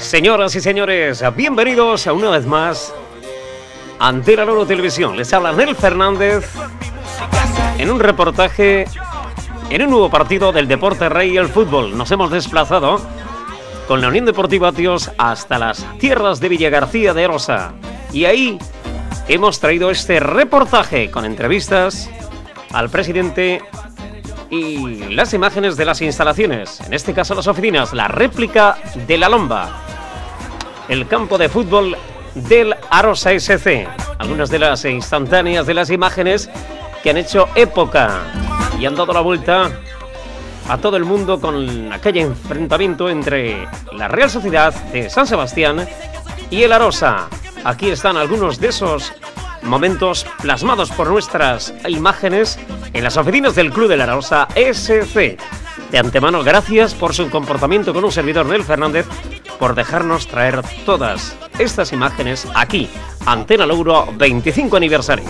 Señoras y señores, bienvenidos a una vez más a Antena Lauro Televisión. Les habla Nel Fernández en un reportaje en un nuevo partido del Deporte Rey y el fútbol. Nos hemos desplazado con la Unión Deportiva Atios hasta las tierras de Villagarcía de Arosa. Y ahí hemos traído este reportaje con entrevistas al presidente y las imágenes de las instalaciones, en este caso las oficinas, la réplica de la Lomba, el campo de fútbol del Arosa SC, algunas de las instantáneas de las imágenes que han hecho época y han dado la vuelta a todo el mundo con aquel enfrentamiento entre la Real Sociedad de San Sebastián y el Arosa. Aquí están algunos de esos momentos plasmados por nuestras imágenes en las oficinas del Club del Arosa SC. De antemano, gracias por su comportamiento con un servidor, Nel Fernández, por dejarnos traer todas estas imágenes aquí, Antena Lauro 25 aniversario.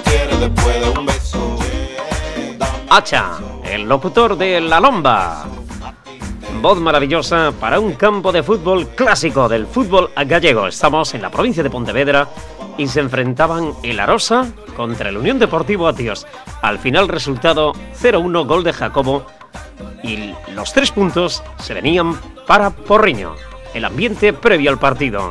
Hacha, el locutor de La Lomba. Voz maravillosa para un campo de fútbol clásico del fútbol gallego. Estamos en la provincia de Pontevedra y se enfrentaban el Arosa contra el Unión Deportivo Atios. Al final resultado 0-1, gol de Jacobo, y los 3 puntos se venían para Porriño. El ambiente previo al partido.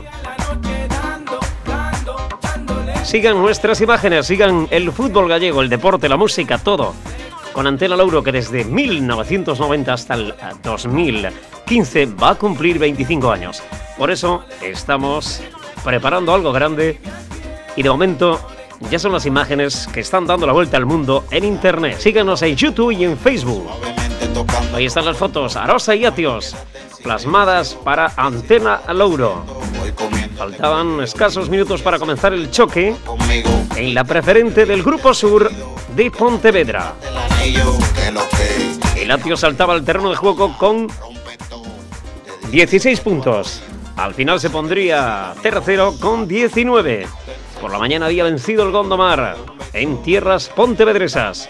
Sigan nuestras imágenes, sigan el fútbol gallego, el deporte, la música, todo con Antena Lauro, que desde 1990 hasta el 2015 va a cumplir 25 años. Por eso estamos preparando algo grande y de momento ya son las imágenes que están dando la vuelta al mundo en internet. Síganos en YouTube y en Facebook. Ahí están las fotos, Arosa y Atios, plasmadas para Antena Lauro. Faltaban escasos minutos para comenzar el choque en la preferente del Grupo Sur de Pontevedra. El Atios saltaba al terreno de juego con 16 puntos. Al final se pondría tercero con 19. Por la mañana había vencido el Gondomar en tierras pontevedresas.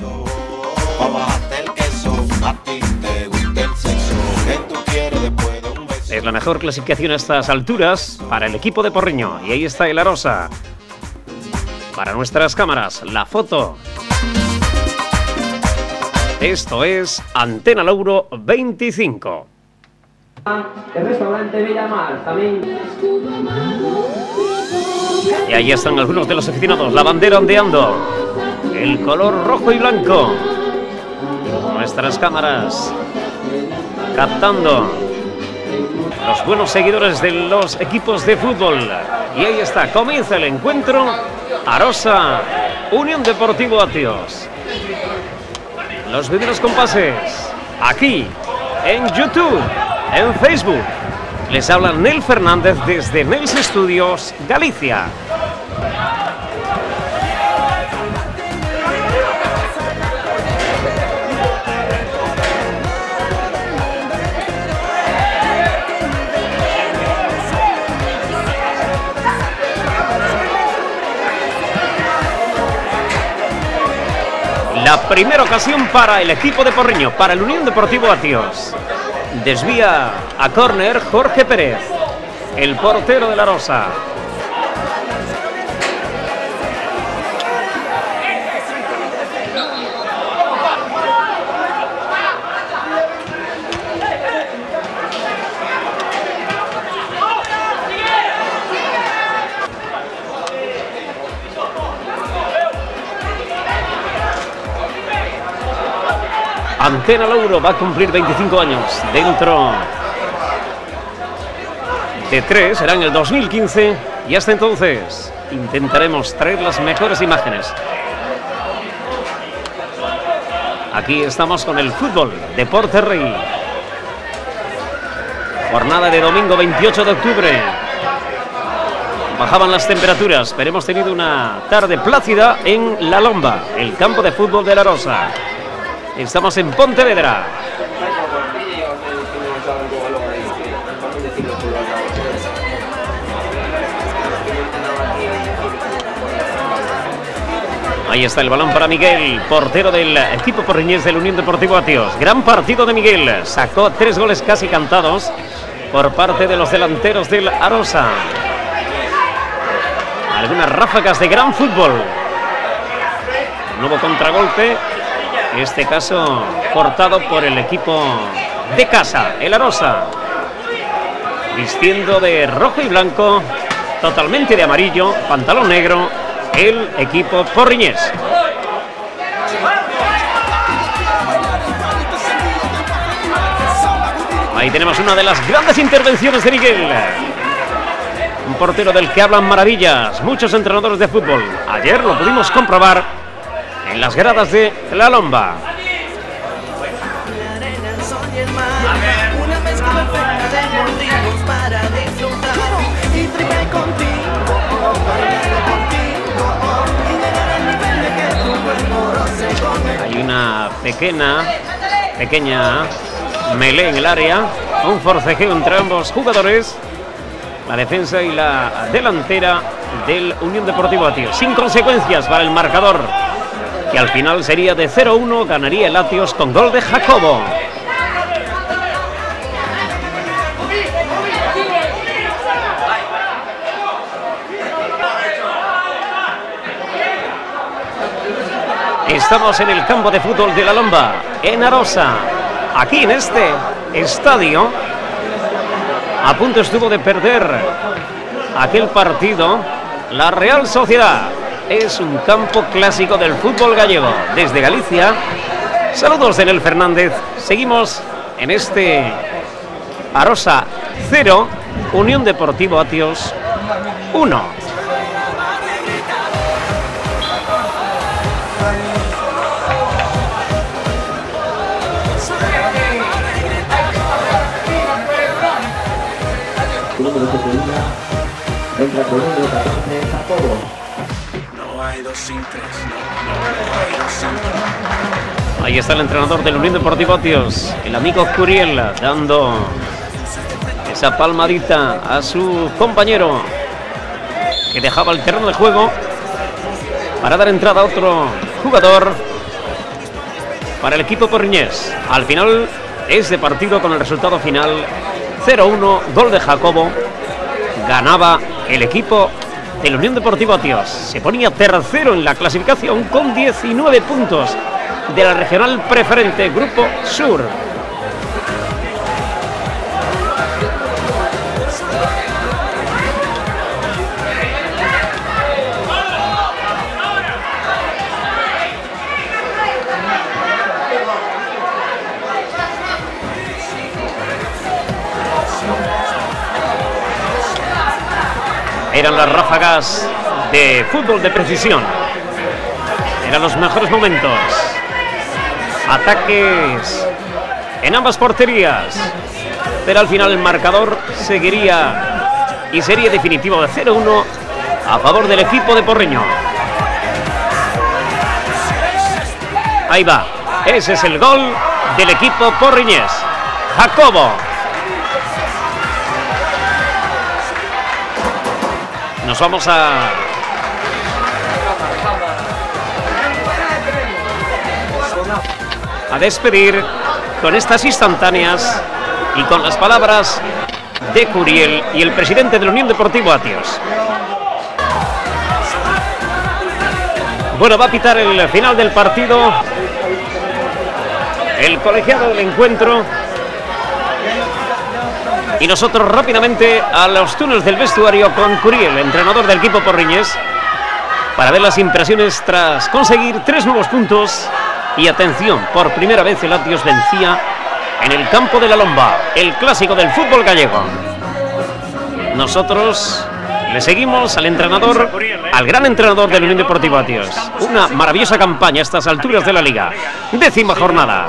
Es la mejor clasificación a estas alturas para el equipo de Porriño. Y ahí está el Arosa. Para nuestras cámaras, la foto. Esto es Antena Lauro 25. El restaurante Villamar también. Y ahí están algunos de los aficionados. La bandera ondeando. El color rojo y blanco. Nuestras cámaras captando los buenos seguidores de los equipos de fútbol. Y ahí está, comienza el encuentro. Arosa, Unión Deportivo Atios. Los primeros compases aquí en YouTube, en Facebook. Les habla Nel Fernández desde Nels Studios, Galicia. La primera ocasión para el equipo de Porriño, para el Unión Deportivo Atios. Desvía a córner Jorge Pérez, el portero de la Arosa. Antena Lauro va a cumplir 25 años. Dentro de 3 será en el 2015 y hasta entonces intentaremos traer las mejores imágenes. Aquí estamos con el fútbol, Deporte Rey. Jornada de domingo 28 de octubre. Bajaban las temperaturas, pero hemos tenido una tarde plácida en La Lomba, el campo de fútbol de la Arosa. Estamos en Pontevedra. Ahí está el balón para Miguel, portero del equipo porriñés del Unión Deportivo Atios. Gran partido de Miguel, sacó 3 goles casi cantados por parte de los delanteros del Arosa. Algunas ráfagas de gran fútbol. Nuevo contragolpe, en este caso cortado por el equipo de casa, el Arosa, vistiendo de rojo y blanco, totalmente de amarillo, pantalón negro, el equipo porriñés. Ahí tenemos una de las grandes intervenciones de Miguel, un portero del que hablan maravillas muchos entrenadores de fútbol. Ayer lo pudimos comprobar en las gradas de La Lomba. Hay una pequeña melee en el área, un forcejeo entre ambos jugadores, la defensa y la delantera del Unión Deportivo Atios, sin consecuencias para el marcador, que al final sería de 0-1, ganaría el Atios con gol de Jacobo. Estamos en el campo de fútbol de La Lomba, en Arosa. Aquí en este estadio, a punto estuvo de perder aquel partido la Real Sociedad. Es un campo clásico del fútbol gallego. Desde Galicia, saludos de Nel Fernández. Seguimos en este Arosa 0, Unión Deportivo Atios 1. Número 71, entra con el número 14, Jacobo. Ahí está el entrenador del Unión Deportivo Atios, el amigo Curiel, dando esa palmadita a su compañero que dejaba el terreno de juego para dar entrada a otro jugador para el equipo porriñés. Al final, ese partido con el resultado final 0-1, gol de Jacobo, ganaba el equipo del Unión Deportivo Atios. Se ponía tercero en la clasificación con 19 puntos de la regional preferente, Grupo Sur. Eran las ráfagas de fútbol de precisión. Eran los mejores momentos. Ataques en ambas porterías. Pero al final el marcador seguiría y sería definitivo de 0-1 a favor del equipo de Porriño. Ahí va. Ese es el gol del equipo porriñés. Jacobo. Nos vamos a despedir con estas instantáneas y con las palabras de Curiel y el presidente de la Unión Deportivo Atios. Bueno, va a pitar el final del partido el colegiado del encuentro. Y nosotros rápidamente a los túneles del vestuario con Curiel, entrenador del equipo porriñés, para ver las impresiones tras conseguir 3 nuevos puntos. Y atención, por primera vez el Atios vencía en el campo de La Lomba, el clásico del fútbol gallego. Nosotros le seguimos al entrenador, al gran entrenador del Unión Deportivo Atios. Una maravillosa campaña a estas alturas de la liga. 10ª jornada.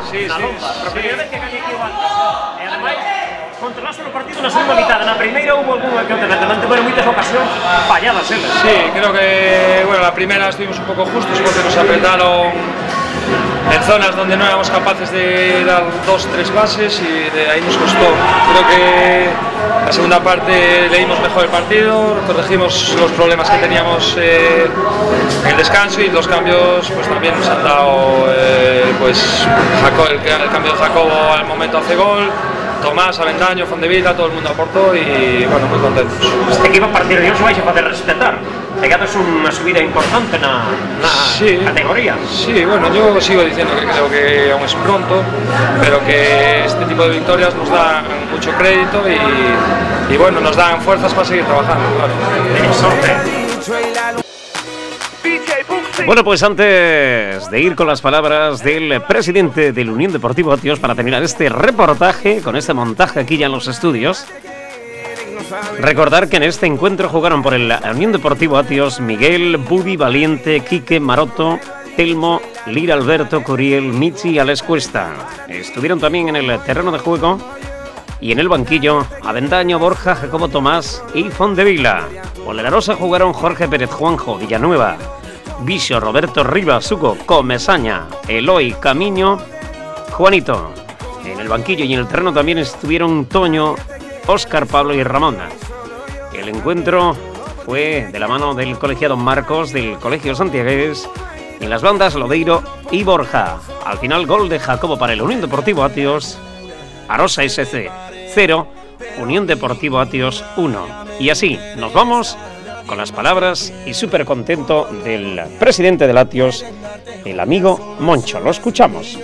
Controlaste los partidos na segunda mitad. Na primeira hubo algunha que outra, pero en moitas ocasións falladas elas. Sí, creo que bueno, la primera estuvimos un poco justos porque nos apretaron en zonas donde no éramos capaces de dar 2-3 pases y de ahí nos costó. Creo que la segunda parte leímos mejor el partido, corregimos los problemas que teníamos en el descanso y los cambios pues también nos han dado el cambio de Jacobo al momento hace gol. Tomás, Avendaño, Fondevila, todo el mundo aportó y bueno, muy contentos. Este equipo a partir de hoy se vais a poder respetar. Es una subida importante en la sí, categoría. Sí, bueno, yo sigo diciendo que creo que aún es pronto, pero que este tipo de victorias nos dan mucho crédito y bueno, nos dan fuerzas para seguir trabajando, claro. Bueno, pues antes de ir con las palabras del presidente del Unión Deportivo Atios para terminar este reportaje, con este montaje aquí ya en los estudios, recordar que en este encuentro jugaron por el Unión Deportivo Atios Miguel, Budi, Valiente, Quique, Maroto, Telmo, Lira, Alberto, Curiel, Michi y Alex Cuesta. Estuvieron también en el terreno de juego y en el banquillo Avendaño, Borja, Jacobo Tomás y Fondevila. Por la Rosa jugaron Jorge Pérez, Juanjo, Villanueva, Vicio, Roberto, Rivas, Hugo, Comesaña, Eloy, Camiño, Juanito. En el banquillo y en el terreno también estuvieron Toño, Óscar, Pablo y Ramón. El encuentro fue de la mano del colegiado Marcos del Colegio Santiagués. En las bandas Lodeiro y Borja. Al final gol de Jacobo para el Unión Deportivo Atios. Arosa SC 0, Unión Deportivo Atios 1. Y así nos vamos con las palabras y súper contento del presidente del Atios, el amigo Moncho. Lo escuchamos.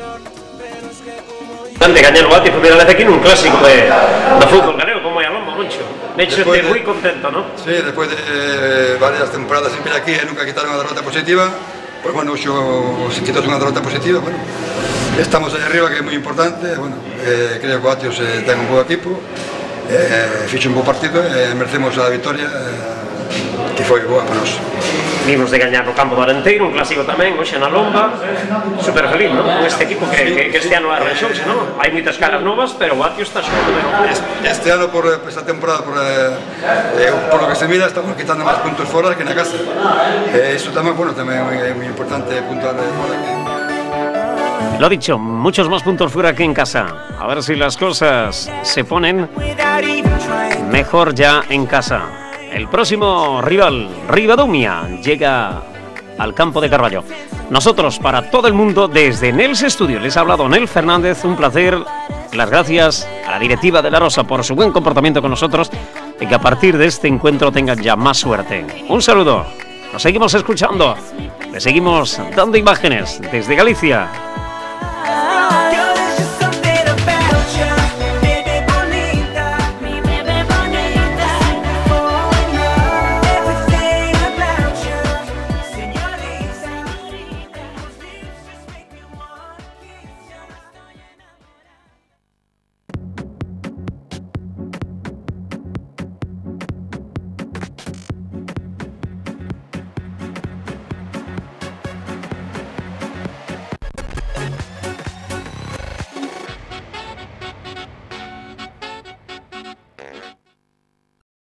De gañar o Atios por primera vez aquí en un clásico de fútbol galego, como ya hablamos, Moncho. De hecho, estoy muy contento, ¿no? Sí, después de varias temporadas siempre aquí, nunca quitaron una derrota positiva. Pues bueno, si quitas una derrota positiva, bueno, estamos ahí arriba, que es muy importante. Bueno, creo que Atios ten un buen equipo, ficha un buen partido, merecemos a victoria, que foi boa para nós. Vimos de gañar no campo do Arenteiro, un clásico tamén, hoxe na Lomba. Super feliz, ¿no? Con este equipo que este ano arrexouse, ¿no? Hai moitas caras novas, pero o Atios está xogando ben. Este ano, por esta temporada, por lo que se mira, estamos quitando máis puntos fora que na casa. Iso tamén, bueno, tamén é moi importante puntuar fora que... Lo dicho, muchos más puntos fuera que en casa. A ver si las cosas se ponen mejor ya en casa. El próximo rival, Ribadumia, llega al campo de Carballo. Nosotros, para todo el mundo, desde Nels Studio, les ha hablado Nel Fernández. Un placer. Las gracias a la directiva de La Rosa por su buen comportamiento con nosotros y que a partir de este encuentro tengan ya más suerte. Un saludo. Nos seguimos escuchando. Les seguimos dando imágenes desde Galicia.